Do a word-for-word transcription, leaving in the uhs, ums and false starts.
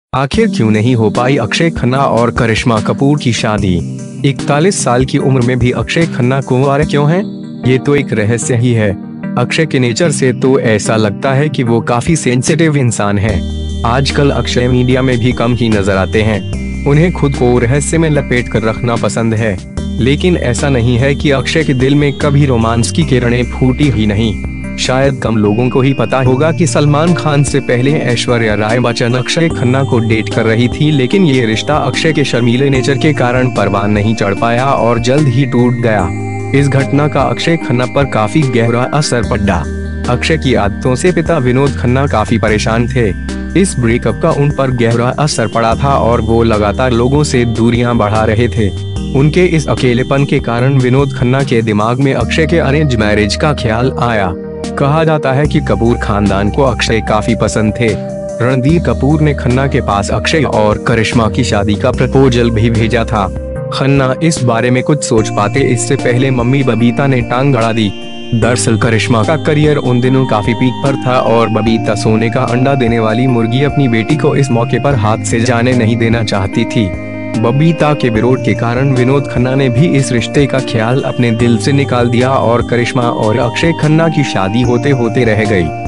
आखिर क्यों नहीं हो पाई अक्षय खन्ना और करिश्मा कपूर की शादी? इकतालीस साल की उम्र में भी अक्षय खन्ना कुंवारे क्यों हैं? ये तो एक रहस्य ही है। अक्षय के नेचर से तो ऐसा लगता है कि वो काफी सेंसिटिव इंसान है। आजकल अक्षय मीडिया में भी कम ही नजर आते हैं। उन्हें खुद को रहस्य में लपेट कर रखना पसंद है, लेकिन ऐसा नहीं है कि अक्षय के दिल में कभी रोमांस की किरणें फूटी ही नहीं। शायद कम लोगों को ही पता होगा कि सलमान खान से पहले ऐश्वर्या राय बच्चन अक्षय खन्ना को डेट कर रही थी, लेकिन ये रिश्ता अक्षय के शर्मीले नेचर के कारण परवान नहीं चढ़ पाया और जल्द ही टूट गया। इस घटना का अक्षय खन्ना पर काफी गहरा असर पड़ा। अक्षय की आदतों से पिता विनोद खन्ना काफी परेशान थे। इस ब्रेकअप का उन पर गहरा असर पड़ा था और वो लगातार लोगों से दूरियां बढ़ा रहे थे। उनके इस अकेलेपन के कारण विनोद खन्ना के दिमाग में अक्षय के अरेंज मैरिज का ख्याल आया। कहा जाता है कि कपूर खानदान को अक्षय काफी पसंद थे। रणधीर कपूर ने खन्ना के पास अक्षय और करिश्मा की शादी का प्रपोजल भी भेजा था। खन्ना इस बारे में कुछ सोच पाते इससे पहले मम्मी बबीता ने टांग अड़ा दी। दरअसल करिश्मा का करियर उन दिनों काफी पीक पर था और बबीता सोने का अंडा देने वाली मुर्गी अपनी बेटी को इस मौके पर हाथ से जाने नहीं देना चाहती थी। बबीता के विरोध के कारण विनोद खन्ना ने भी इस रिश्ते का ख्याल अपने दिल से निकाल दिया और करिश्मा और अक्षय खन्ना की शादी होते होते रह गई।